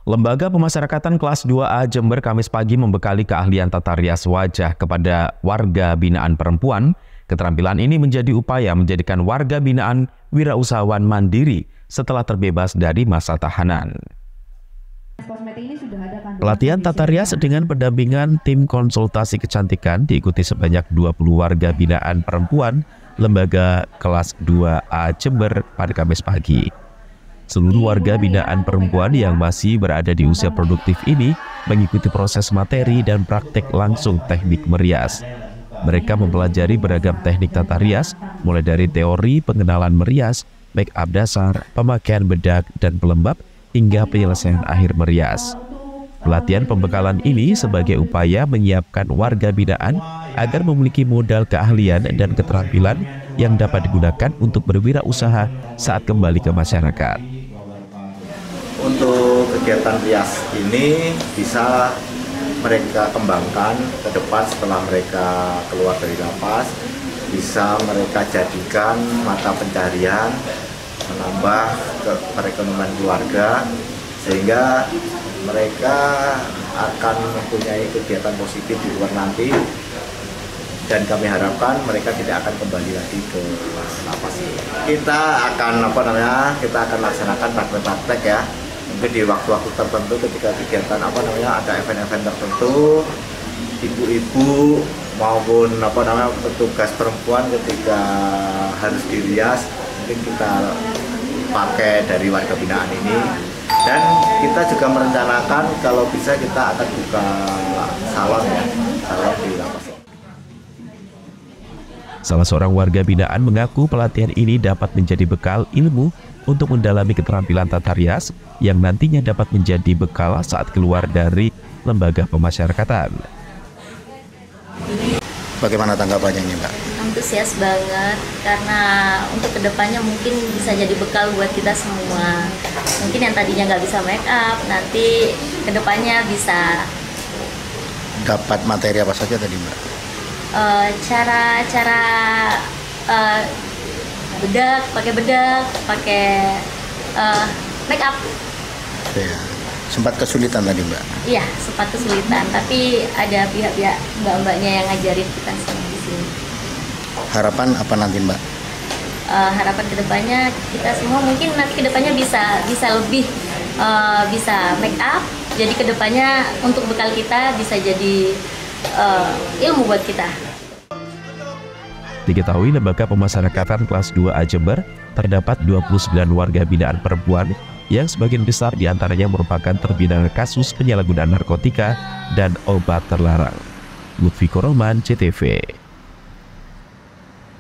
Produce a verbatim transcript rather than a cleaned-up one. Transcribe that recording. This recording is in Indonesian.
Lembaga Pemasyarakatan Kelas dua A Jember Kamis pagi membekali keahlian tata rias wajah kepada warga binaan perempuan. Keterampilan ini menjadi upaya menjadikan warga binaan wirausahawan mandiri setelah terbebas dari masa tahanan. Pelatihan tata rias dengan pendampingan tim konsultasi kecantikan diikuti sebanyak dua puluh warga binaan perempuan Lembaga Kelas dua A Jember pada Kamis pagi. Seluruh warga binaan perempuan yang masih berada di usia produktif ini mengikuti proses materi dan praktek langsung teknik merias. Mereka mempelajari beragam teknik tata rias, mulai dari teori pengenalan merias, make up dasar, pemakaian bedak dan pelembab, hingga penyelesaian akhir merias. Pelatihan pembekalan ini sebagai upaya menyiapkan warga binaan agar memiliki modal keahlian dan keterampilan yang dapat digunakan untuk berwirausaha saat kembali ke masyarakat. Untuk kegiatan rias ini bisa mereka kembangkan ke depan setelah mereka keluar dari lapas, bisa mereka jadikan mata pencarian, menambah ke perekonomian keluarga, sehingga mereka akan mempunyai kegiatan positif di luar nanti, dan kami harapkan mereka tidak akan kembali lagi ke lapas. Kita akan apa namanya kita akan laksanakan praktek-praktek ya. Mungkin di waktu-waktu tertentu ketika kegiatan apa namanya ada event-event tertentu, ibu-ibu maupun apa namanya petugas perempuan ketika harus dirias, mungkin kita pakai dari warga binaan ini. Dan kita juga merencanakan kalau bisa kita akan buka salon ya, salon di lapas. Salah seorang warga binaan mengaku pelatihan ini dapat menjadi bekal ilmu untuk mendalami keterampilan tata rias yang nantinya dapat menjadi bekal saat keluar dari lembaga pemasyarakatan. Bagaimana tanggapannya ini, Mbak? Antusias banget, karena untuk kedepannya mungkin bisa jadi bekal buat kita semua. Mungkin yang tadinya nggak bisa make up, nanti kedepannya bisa. Dapat materi apa saja tadi, Mbak? Cara-cara uh, uh, bedak, pakai bedak, pakai uh, make up. Ya. Sempat kesulitan tadi, Mbak? Iya, sempat kesulitan, tapi ada pihak-pihak mbak-mbaknya yang ngajarin kita semua di sini. Harapan apa nanti, Mbak? Uh, harapan kedepannya kita semua mungkin nanti kedepannya bisa bisa lebih uh, bisa make up. Jadi kedepannya untuk bekal kita bisa jadi uh, ilmu buat kita. Diketahui Lembaga Pemasyarakatan Kelas dua A Jember terdapat dua puluh sembilan warga binaan perempuan yang sebagian besar diantaranya merupakan terpidana kasus penyalahgunaan narkotika dan obat terlarang. Lutfi Koroman, C T V.